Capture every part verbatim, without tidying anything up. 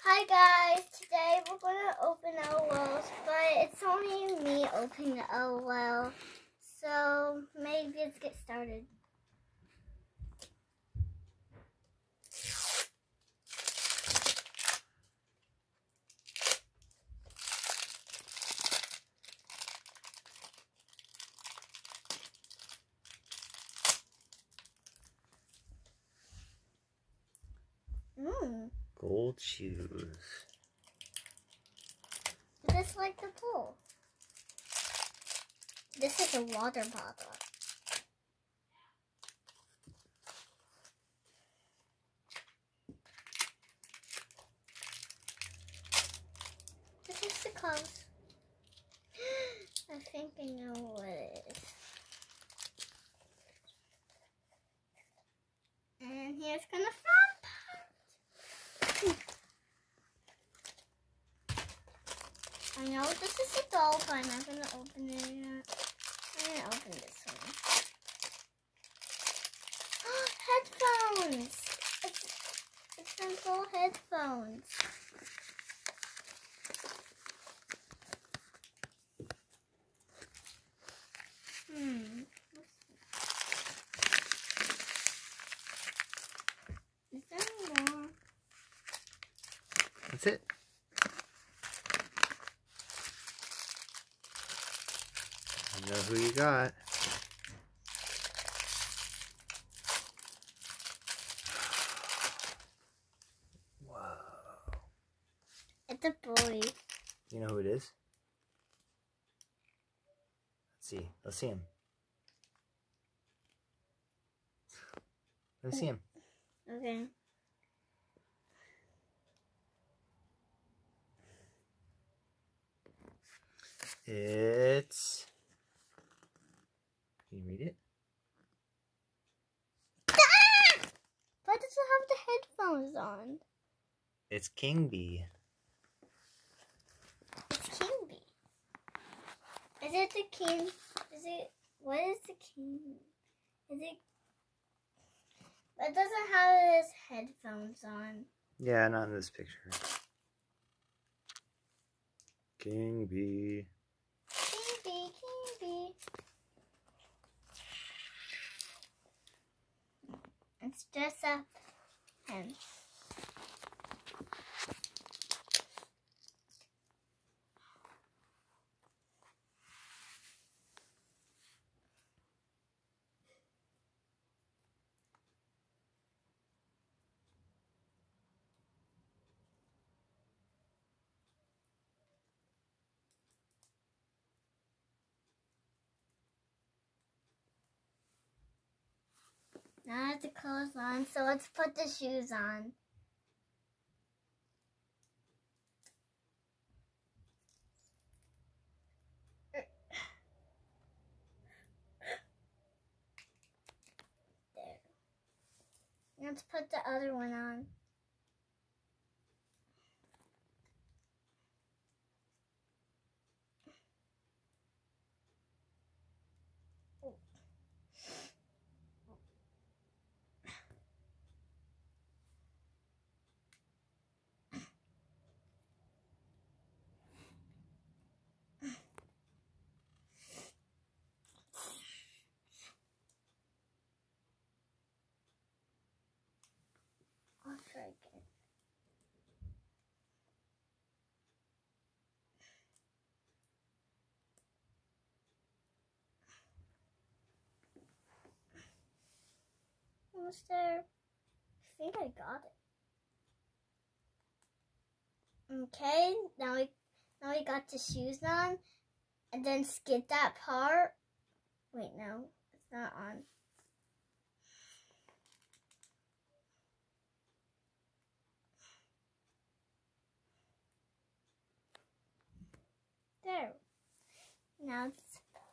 Hi guys, today we're going to open L O Ls, but it's only me opening the L O L, so maybe let's get started. Mmm. Gold shoes. Just like the pool. This is a water bottle. This is the clothes. I think I know what it is. And here's gonna fun part. I know this is a doll, but I'm not gonna open it yet. I'm gonna open this one. Headphones! It's, it's simple headphones. Hmm. Is there more? That's it. I know who you got. Whoa. It's a boy. You know who it is? Let's see. Let's see him. Let's see him. Okay. It's... Can you read it? Ah! Why does it have the headphones on? It's King Bee. It's King Bee. Is it the king? Is it, what is the king? Is it, it doesn't have his headphones on. Yeah, not in this picture. King Bee. King Bee, King Bee. Let's dress up him. Now I have the clothes on, so let's put the shoes on. There. Let's put the other one on. I'll try again. Almost there. I think I got it. Okay, now we now we got the shoes on, and then skip that part. Wait, no, it's not on. There. Now it's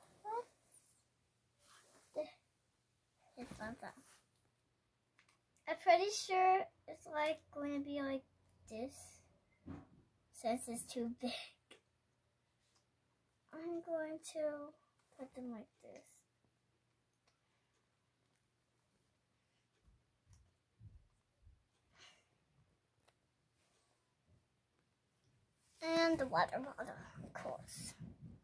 the headphones on. I'm pretty sure it's like going to be like this, since it's too big. I'm going to put them like this. and the water bottle, of course.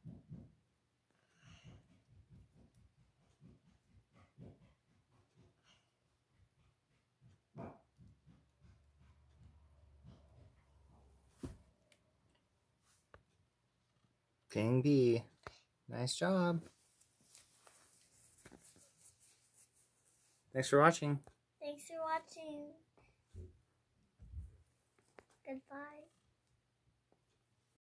King bee. Nice job. Thanks for watching. Thanks for watching. Goodbye.